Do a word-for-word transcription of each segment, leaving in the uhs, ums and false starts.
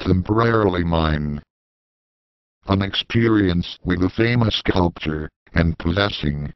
temporarily mine. An experience with a famous sculpture, and possessing.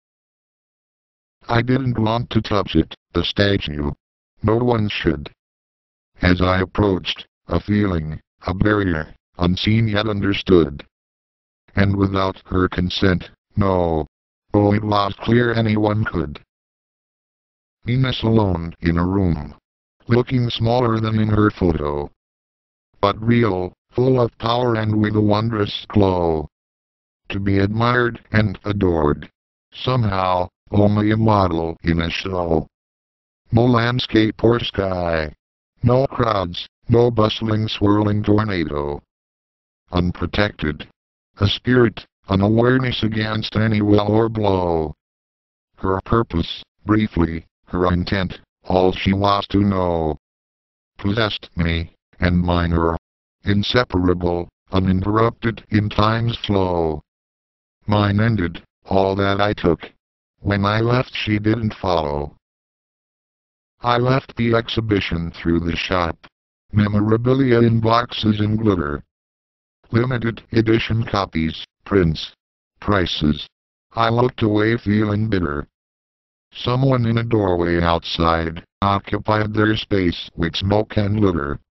I didn't want to touch it, the statue. No one should. As I approached, a feeling, a barrier, unseen yet understood. And without her consent, no. Oh, it was clear anyone could. Venus alone in a room, looking smaller than in her photo, but real, full of power and with a wondrous glow. To be admired and adored. Somehow, only a model in a show. No landscape or sky. No crowds, no bustling swirling tornado. Unprotected. A spirit, an awareness against any will or blow. Her purpose, briefly, her intent, all she was to know. Possessed me, and mine her. Inseparable, uninterrupted in time's flow. Mine ended, all that I took. When I left she didn't follow. I left the exhibition through the shop. Memorabilia in boxes and glitter. Limited edition copies, prints, prices. I looked away feeling bitter. Someone in a doorway outside occupied their space with smoke and litter.